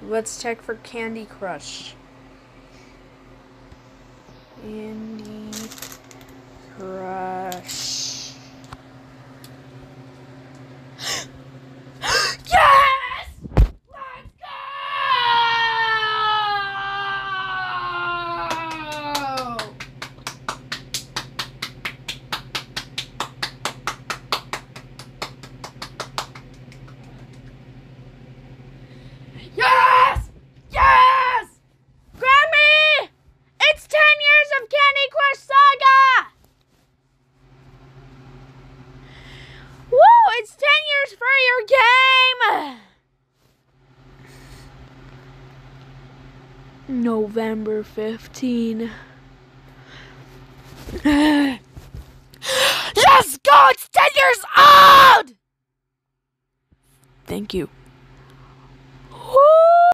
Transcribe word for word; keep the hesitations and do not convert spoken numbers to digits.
Let's check for Candy Crush. Candy Crush. Yes! Let's go! Yes! Yes! Grammy! It's ten years of Candy Crush Saga! Woo! It's ten years for your game! November fifteenth. Let's go! It's ten years old! Thank you.